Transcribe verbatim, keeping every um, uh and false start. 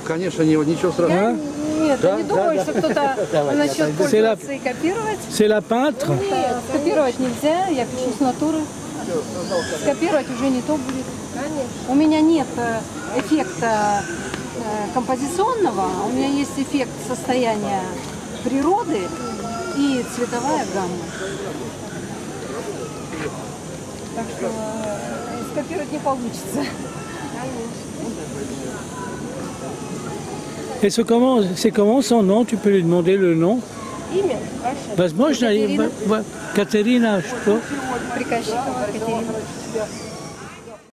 конечно, не, ничего страшного. Я, нет, Да? я не думаю, Да, что да. кто-то начнет пользоваться и копировать. C'est la peintre. Нет, скопировать нельзя, я пишу с натуры. Скопировать уже не то будет. У меня нет э, эффекта э, композиционного, у меня есть эффект состояния природы и цветовая гамма. Так что э, скопировать не получится. Et c'est comment, c'est comment son nom? Tu peux lui demander le nom? Имя ваше? Возможно, Катерина. Катерина, что? Приказчикова Катерина.